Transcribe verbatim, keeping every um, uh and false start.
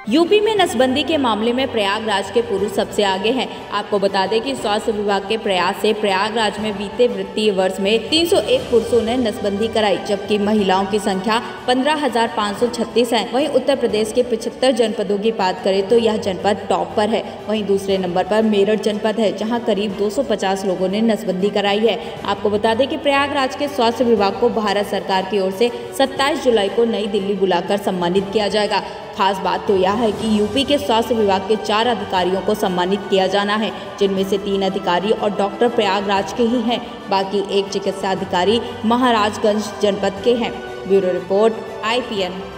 UP में नसबंदी के मामले में प्रयागराज के पुरुष सबसे आगे हैं। आपको बता दें कि स्वास्थ्य विभाग के प्रयास से प्रयागराज में बीते वित्तीय वर्ष में तीन सौ एक पुरुषों ने नसबंदी कराई, जबकि महिलाओं की संख्या पंद्रह हजार पाँच सौ छत्तीस है। वहीं उत्तर प्रदेश के पचहत्तर जनपदों की बात करें तो यह जनपद टॉप पर है। वहीं दूसरे नंबर पर मेरठ जनपद है, जहाँ करीब दो सौ पचास लोगों ने नसबंदी कराई है। आपको बता दें कि प्रयागराज के स्वास्थ्य विभाग को भारत सरकार की ओर से सत्ताईस जुलाई को नई दिल्ली बुलाकर सम्मानित किया जाएगा। खास बात तो यह है कि यूपी के स्वास्थ्य विभाग के चार अधिकारियों को सम्मानित किया जाना है, जिनमें से तीन अधिकारी और डॉक्टर प्रयागराज के ही हैं। बाकी एक चिकित्सा अधिकारी महाराजगंज जनपद के हैं। Bureau report I P N.